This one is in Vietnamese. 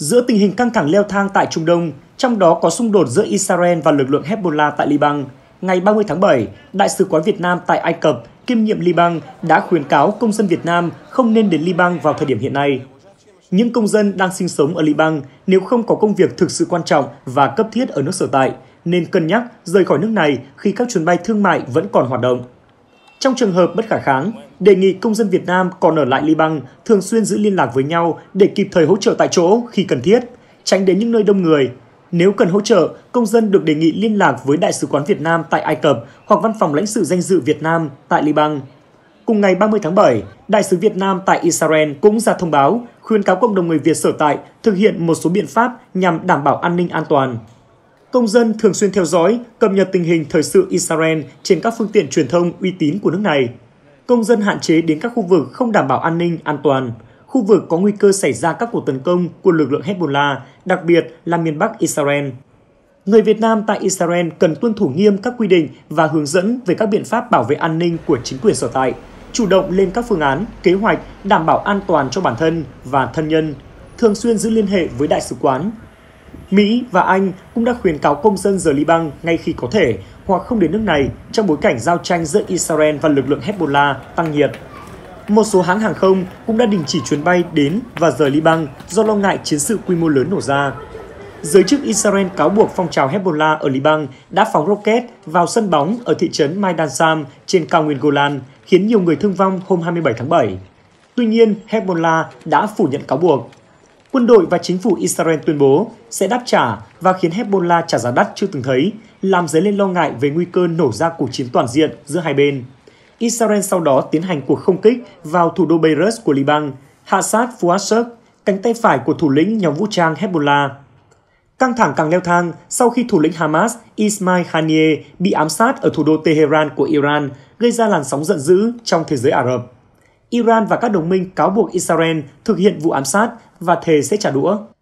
Giữa tình hình căng thẳng leo thang tại Trung Đông, trong đó có xung đột giữa Israel và lực lượng Hezbollah tại Liban, ngày 30 tháng 7, Đại sứ quán Việt Nam tại Ai Cập kiêm nhiệm Liban đã khuyến cáo công dân Việt Nam không nên đến Liban vào thời điểm hiện nay. Những công dân đang sinh sống ở Liban nếu không có công việc thực sự quan trọng và cấp thiết ở nước sở tại, nên cân nhắc rời khỏi nước này khi các chuyến bay thương mại vẫn còn hoạt động. Trong trường hợp bất khả kháng, đề nghị công dân Việt Nam còn ở lại Liban thường xuyên giữ liên lạc với nhau để kịp thời hỗ trợ tại chỗ khi cần thiết, tránh đến những nơi đông người. Nếu cần hỗ trợ, công dân được đề nghị liên lạc với Đại sứ quán Việt Nam tại Ai Cập hoặc Văn phòng lãnh sự danh dự Việt Nam tại Liban. Cùng ngày 30 tháng 7, Đại sứ Việt Nam tại Israel cũng ra thông báo khuyến cáo cộng đồng người Việt sở tại thực hiện một số biện pháp nhằm đảm bảo an ninh an toàn. Công dân thường xuyên theo dõi, cập nhật tình hình thời sự Israel trên các phương tiện truyền thông uy tín của nước này. Công dân hạn chế đến các khu vực không đảm bảo an ninh an toàn, khu vực có nguy cơ xảy ra các cuộc tấn công của lực lượng Hezbollah, đặc biệt là miền Bắc Israel. Người Việt Nam tại Israel cần tuân thủ nghiêm các quy định và hướng dẫn về các biện pháp bảo vệ an ninh của chính quyền sở tại, chủ động lên các phương án, kế hoạch đảm bảo an toàn cho bản thân và thân nhân, thường xuyên giữ liên hệ với đại sứ quán. Mỹ và Anh cũng đã khuyến cáo công dân rời Liban ngay khi có thể hoặc không đến nước này trong bối cảnh giao tranh giữa Israel và lực lượng Hezbollah tăng nhiệt. Một số hãng hàng không cũng đã đình chỉ chuyến bay đến và rời Liban do lo ngại chiến sự quy mô lớn nổ ra. Giới chức Israel cáo buộc phong trào Hezbollah ở Liban đã phóng rocket vào sân bóng ở thị trấn Maidan Sam trên cao nguyên Golan, khiến nhiều người thương vong hôm 27 tháng 7. Tuy nhiên, Hezbollah đã phủ nhận cáo buộc. Quân đội và chính phủ Israel tuyên bố sẽ đáp trả và khiến Hezbollah trả giá đắt chưa từng thấy, làm dấy lên lo ngại về nguy cơ nổ ra cuộc chiến toàn diện giữa hai bên. Israel sau đó tiến hành cuộc không kích vào thủ đô Beirut của Liban, hạ sát Fuad Shukr, cánh tay phải của thủ lĩnh nhóm vũ trang Hezbollah. Căng thẳng càng leo thang sau khi thủ lĩnh Hamas Ismail Haniyeh bị ám sát ở thủ đô Tehran của Iran, gây ra làn sóng giận dữ trong thế giới Ả Rập. Iran và các đồng minh cáo buộc Israel thực hiện vụ ám sát và thề sẽ trả đũa.